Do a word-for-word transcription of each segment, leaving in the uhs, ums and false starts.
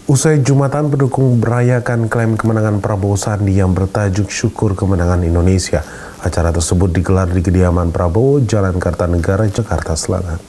Usai Jumatan, pendukung merayakan klaim kemenangan Prabowo Sandi yang bertajuk Syukur Kemenangan Indonesia. Acara tersebut digelar di kediaman Prabowo, Jalan Kartanegara, Jakarta Selatan.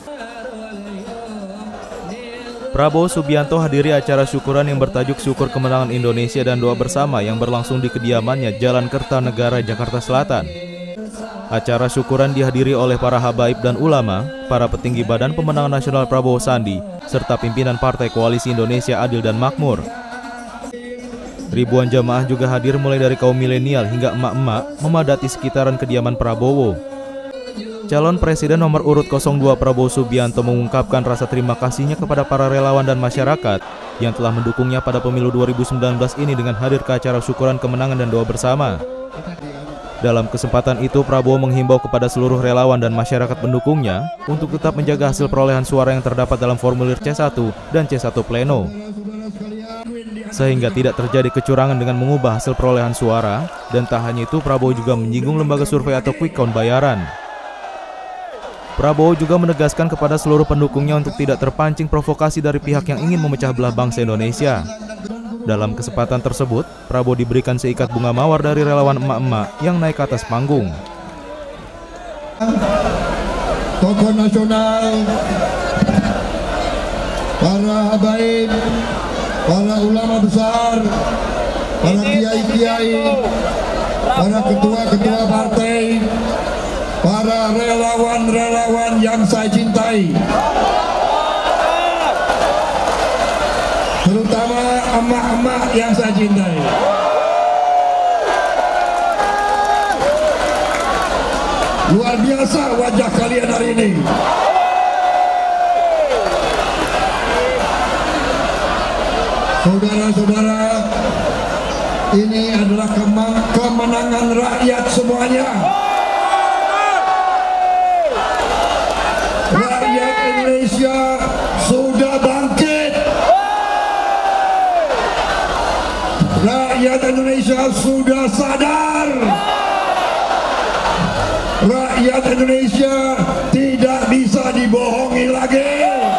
Prabowo Subianto hadiri acara syukuran yang bertajuk Syukur Kemenangan Indonesia dan Doa Bersama yang berlangsung di kediamannya, Jalan Kartanegara, Jakarta Selatan. Acara syukuran dihadiri oleh para habaib dan ulama, para petinggi Badan Pemenangan Nasional Prabowo Sandi, serta pimpinan Partai Koalisi Indonesia Adil dan Makmur. Ribuan jamaah juga hadir mulai dari kaum milenial hingga emak-emak memadati sekitaran kediaman Prabowo. Calon Presiden nomor urut nol dua Prabowo Subianto mengungkapkan rasa terima kasihnya kepada para relawan dan masyarakat yang telah mendukungnya pada pemilu dua ribu sembilan belas ini dengan hadir ke acara syukuran kemenangan dan doa bersama. Dalam kesempatan itu, Prabowo menghimbau kepada seluruh relawan dan masyarakat pendukungnya untuk tetap menjaga hasil perolehan suara yang terdapat dalam formulir C satu dan C satu Pleno, sehingga tidak terjadi kecurangan dengan mengubah hasil perolehan suara. Dan tak hanya itu, Prabowo juga menyinggung lembaga survei atau quick count bayaran. Prabowo juga menegaskan kepada seluruh pendukungnya untuk tidak terpancing provokasi dari pihak yang ingin memecah belah bangsa Indonesia. Dalam kesempatan tersebut, Prabowo diberikan seikat bunga mawar dari relawan emak-emak yang naik ke atas panggung. Tokoh nasional, para habaib, para ulama besar, para kiai-kiai, para ketua-ketua partai, para relawan-relawan yang saya cintai, terutama emak-emak yang saya cintai. Luar biasa wajah kalian hari ini. Saudara-saudara, ini adalah kemenangan rakyat semuanya. Rakyat Indonesia sudah bangkit. Rakyat Indonesia sudah sadar. Rakyat Indonesia tidak bisa dibohongi lagi.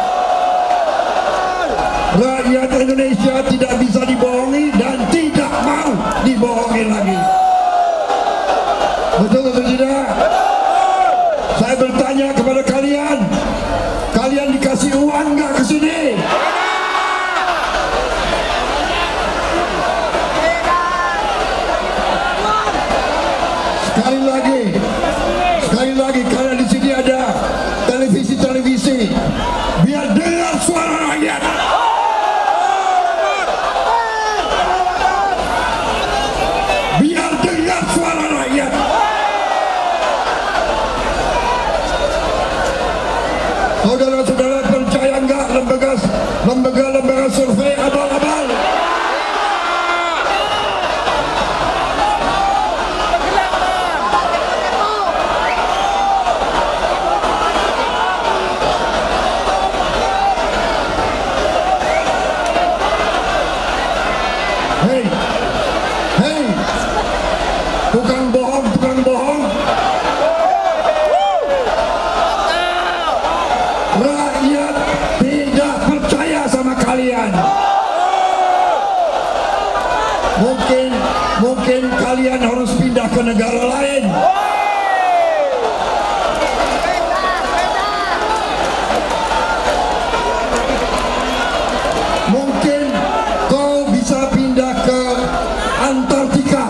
Rakyat Indonesia tidak bisa dibohongi dan tidak mau dibohongi lagi. Betul atau tidak? Saya bertanya kepada kalian, kalian dikasih uang nggak ke sini? Sekali lagi, sekali lagi, karena di sini ada televisi-televisi, biar dengar suara rakyat. Biar dengar suara rakyat. Saudara-saudara, percaya nggak lembaga lembaga-lembaga survei abal-abal? Hei, hei, tukang bohong, tukang bohong. Rakyat tidak percaya sama kalian. Mungkin, mungkin kalian harus pindah ke negara lain. Mungkin kau bisa pindah ke Antartika.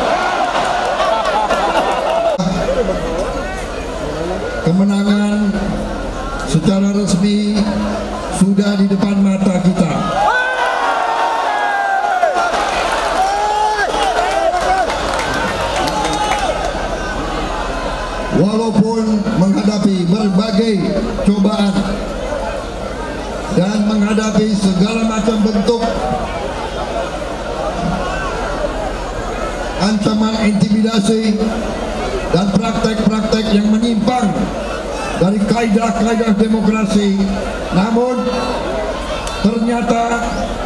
Kemenangan secara resmi sudah di depan mata kita. Walaupun menghadapi berbagai cobaan dan menghadapi segala macam bentuk ancaman intimidasi dan praktek-praktek yang menyimpang dari kaidah-kaidah demokrasi, namun ternyata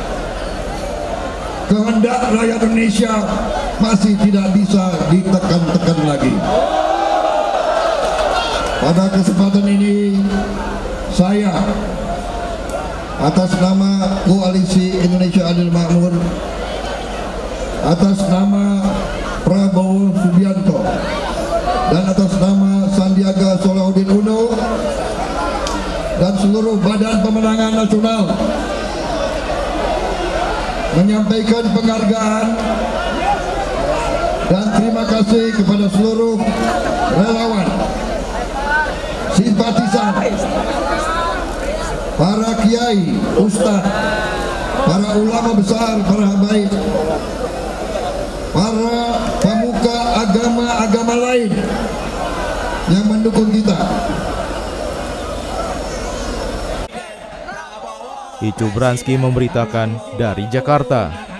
kehendak rakyat Indonesia masih tidak bisa ditekan-tekan lagi. Pada kesempatan ini saya atas nama Koalisi Indonesia Adil Makmur, atas nama Prabowo Subianto, dan atas nama Sandiaga Salahuddin Uno dan seluruh Badan Pemenangan Nasional menyampaikan penghargaan dan terima kasih kepada seluruh relawan, simpatisan, para kiai, ustadz, para ulama besar, para habaib, para pemuka agama-agama lain yang mendukung kita. Icu Branski memberitakan dari Jakarta.